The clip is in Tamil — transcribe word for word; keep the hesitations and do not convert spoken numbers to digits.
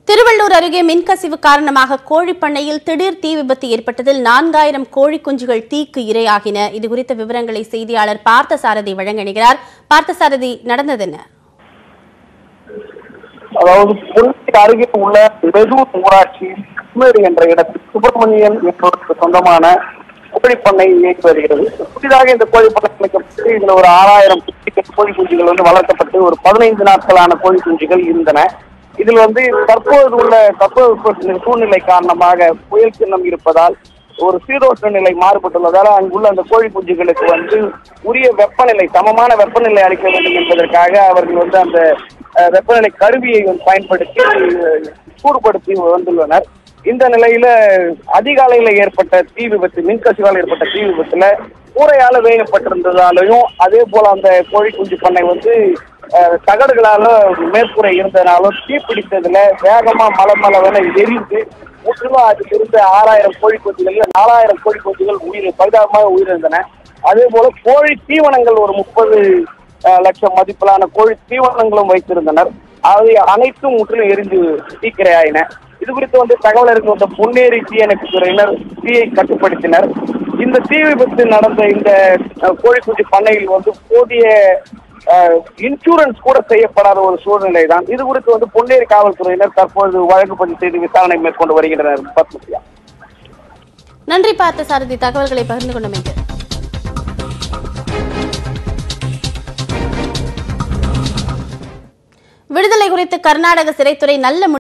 திருவள்ளூர் அருகே மின்கசிவு காரணமாக கோழிப்பண்ணையில் திடீர் தீ விபத்து ஏற்பட்டதில் நான்காயிரம் கோழி குஞ்சுகள் தீக்கு இரையாகின. இதுகுறித்த விவரங்களை செய்தியாளர் பார்த்தசாரதி வழங்குகிறார். பார்த்தசாரதி, நடந்தது என்ன? அதாவது புல்லுக்கு அருகே உள்ள வெதூர் ஊராட்சி கிருஷ்ணகிரி என்ற இடத்தில் சுப்பிரமணியன் என்பவருக்கு சொந்தமான கோழிப்பண்ணை இயக்கி வருகிறது. புதிதாக இந்த கோழிப்பண்ணை அமைக்கப்பட்டு இதுல ஒரு ஆறாயிரம் கோழி குஞ்சுகள் வந்து வளர்க்கப்பட்டு ஒரு பதினைந்து நாட்களான கோழி குஞ்சுகள் இருந்தன. இதில் வந்து தற்போது உள்ள தற்போது சூழ்நிலை காரணமாக புயல் சின்னம் இருப்பதால் ஒரு சீதோஷ்ண நிலை மாறுபட்டுள்ளதால் அங்குள்ள அந்த கோழி குஞ்சுகளுக்கு வந்து உரிய வெப்பநிலை சமமான வெப்பநிலை அளிக்க வேண்டும் என்பதற்காக அவர்கள் வந்து அந்த வெப்பநிலை கருவியை வந்து பயன்படுத்தி சூடுபடுத்தி வந்துள்ளனர். இந்த நிலையில அதிகாலையில ஏற்பட்ட தீ விபத்து, மின்கசிவால் ஏற்பட்ட தீ விபத்துல கூரையால வேகப்பட்டிருந்ததாலையும் அதே போல அந்த கோழி குஞ்சு பண்ணை வந்து தகடுகளால மேற்கூரை இருந்ததுனாலும் தீ பிடித்ததுல வேகமா மலை மலவென எரிந்து முற்றிலும் அதில் இருந்த ஆறாயிரம் கோழி குஞ்சுகள் நாலாயிரம் கோழி குஞ்சுகள் உயிர் பரிதாபமாக உயிரிழந்தன. அதே போல கோழி தீவனங்கள் ஒரு முப்பது லட்சம் மதிப்பிலான கோழி தீவனங்களும் வைத்திருந்தனர். அவை அனைத்தும் முற்றிலும் எரிந்து தீக்கிரையாயின. இது குறித்து வந்து தகவல் அறிந்து வந்த பொன்னேரி தீயணைப்பு துறையினர் தீயை கட்டுப்படுத்தினர். இந்த தீ விபத்து நடந்த இந்த கோழி குஞ்சு பண்ணையில் வந்து போதிய இன்சூரன்ஸ் கூட செய்யப்படாத ஒரு சூழ்நிலை தான். இது குறித்து வந்து பொன்னேரி காவல்துறையினர் தற்போது வழக்கு பதிவு செய்து விசாரணை மேற்கொண்டு வருகின்றனர். பத்மபிரியா, நன்றி பார்த்தசாரதி, தகவல்களை பகிர்ந்து கொண்டமைக்கு. விடுதலை குறித்து கர்நாடக சிறைத்துறை நல்ல